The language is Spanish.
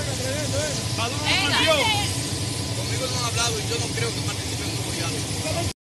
Maduro no partió. Conmigo no han hablado y yo no creo que participe en un diálogo.